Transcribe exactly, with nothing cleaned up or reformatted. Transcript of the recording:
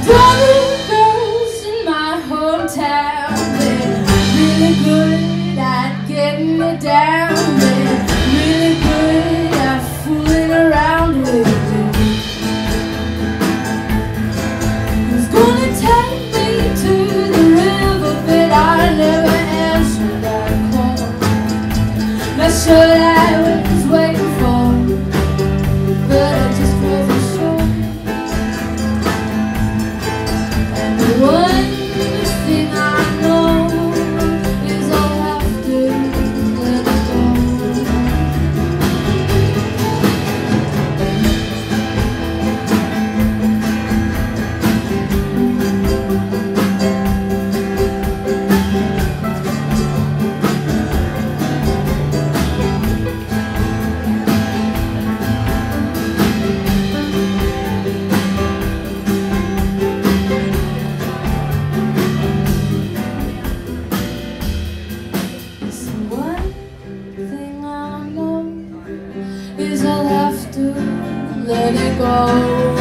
the girls in my hometown, they're really good at getting it down. They're really good at fooling around with me. Who's gonna take me to the river? But I never answered that call. Not sure that I was waiting for, but I just wasn't sure. And the one thing I know is I'll have to let it go. Is I'll have to let it go.